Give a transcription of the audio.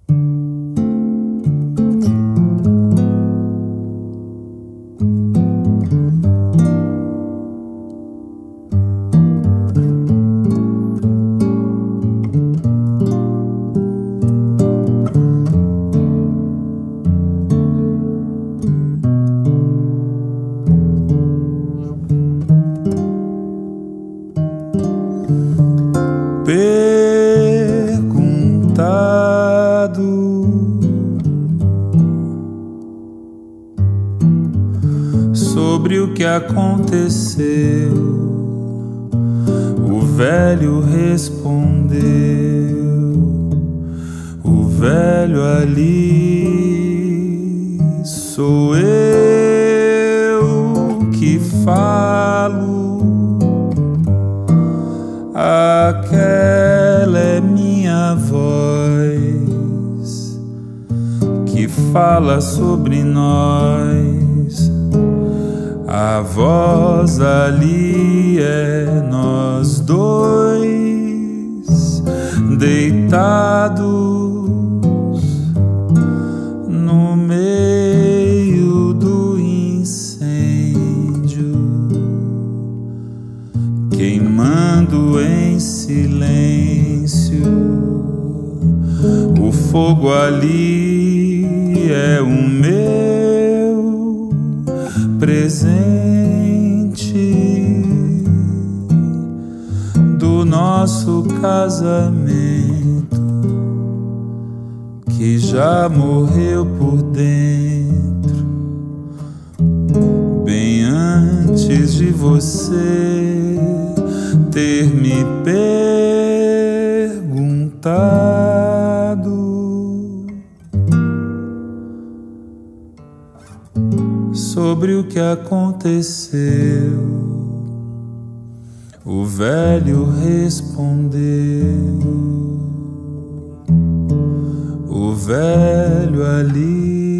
Perguntado sobre o que aconteceu, o velho respondeu, o velho ali sou eu que falo. Aquela é minha voz que fala sobre nós. A voz ali é nós dois, deitados no meio do incêndio, queimando em silêncio. O fogo ali é o meu presente do nosso casamento, que já morreu por dentro, bem antes de você ter me perguntado sobre o que aconteceu. O velho respondeu, o velho ali